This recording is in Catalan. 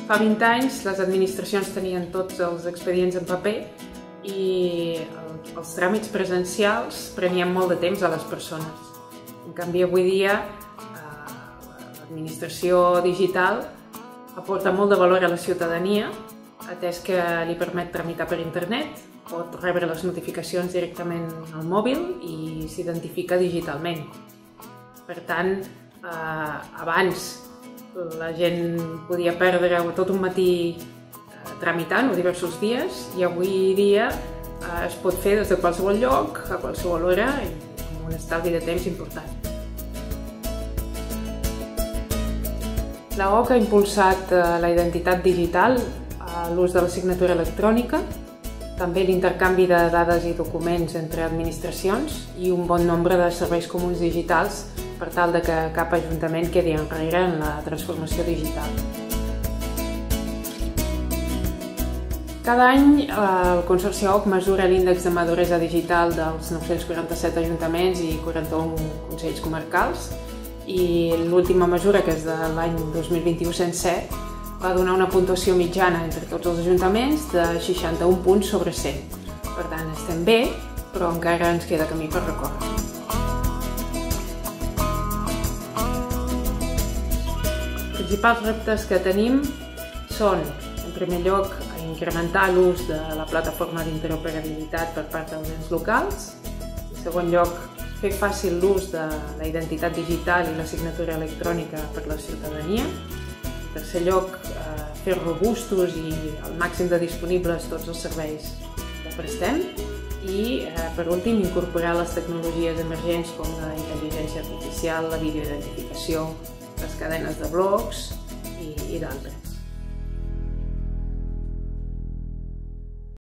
Fa 20 anys les administracions tenien tots els expedients en paper i els tràmits presencials prenien molt de temps a les persones. En canvi, avui dia l'administració digital aporta molt de valor a la ciutadania, atès que li permet tramitar per internet, pot rebre les notificacions directament al mòbil i s'identifica digitalment. Per tant, abans la gent podia perdre tot un matí tramitant o diversos dies i avui dia es pot fer des de qualsevol lloc, a qualsevol hora, amb un estalvi de temps important. La OC ha impulsat la identitat digital, l'ús de la signatura electrònica, també l'intercanvi de dades i documents entre administracions i un bon nombre de serveis comuns digitals per tal que cap ajuntament quedi enrere en la transformació digital. Cada any el Consorci OC mesura l'índex de maduresa digital dels 947 ajuntaments i 41 consells comarcals i l'última mesura, que és de l'any 2021 sencer, va donar una puntuació mitjana entre tots els ajuntaments de 61 punts sobre 100. Per tant, estem bé, però encara ens queda camí per recórrer. Els principals reptes que tenim són, en primer lloc, incrementar l'ús de la plataforma d'interoperabilitat per part dels ens locals. En segon lloc, fer fàcil l'ús de la identitat digital i la signatura electrònica per la ciutadania. En tercer lloc, fer robustos i al màxim de disponibles tots els serveis que prestem. I, per últim, incorporar les tecnologies emergents com la intel·ligència artificial, la videoidentificació, les cadenes de blocs i d'altres.